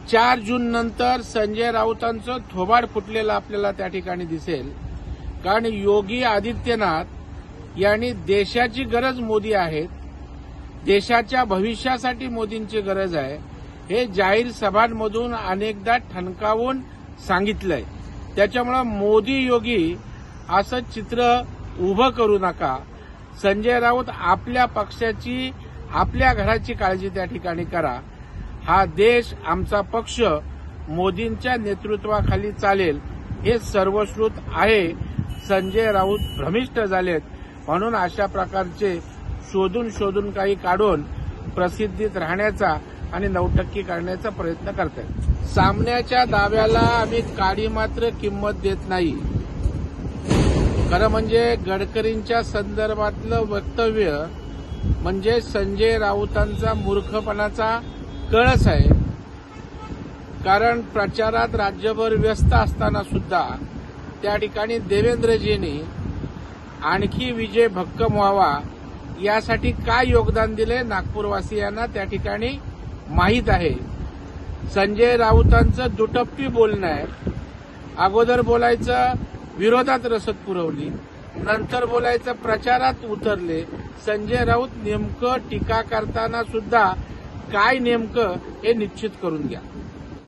4 जून नंतर संजय राऊतांचं थोबाड फुटलेलं आपल्याला त्या ठिकाणी दिसेल. कारण योगी आदित्यनाथ यांनी देशाची गरज मोदी आहेत, देशाच्या भविष्यासाठी मोदींची गरज आहे, हे जाहीर सभांमधून अनेकदा ठणकावून सांगितलंय. त्याच्यामुळे मोदी योगी असं चित्र उभं करू नका. संजय राऊत आपल्या पक्षाची, आपल्या घराची काळजी त्या ठिकाणी करा. हा देश, आमचा पक्ष मोदींच्या नेतृत्वाखाली चालेल हे सर्वश्रुत आहे. संजय राऊत भ्रमिष्ट झालेत म्हणून अशा प्रकारचे शोधून काही काढून प्रसिद्धीत राहण्याचा आणि नौटक्की करण्याचा प्रयत्न करतात. सामन्याच्या दाव्याला आम्ही काडी मात्र किंमत देत नाही. खरं म्हणजे गडकरींच्या संदर्भातलं वक्तव्य म्हणजे संजय राऊतांचा मूर्खपणाचा कळस आहे. कारण प्रचारात राज्यभर व्यस्त असताना सुद्धा त्या ठिकाणी देवेंद्रजींनी आणखी विजय भक्कम व्हावा यासाठी काय योगदान दिले नागपूरवासियांना त्या ठिकाणी माहीत आहे. संजय राऊतांचं दुटप्पी बोलणं आहे. अगोदर बोलायचं विरोधात रसद पुरवली, नंतर बोलायचं प्रचारात उतरले. संजय राऊत नेमकं टीका करताना सुद्धा काय नेमकं हे निश्चित करून घ्या.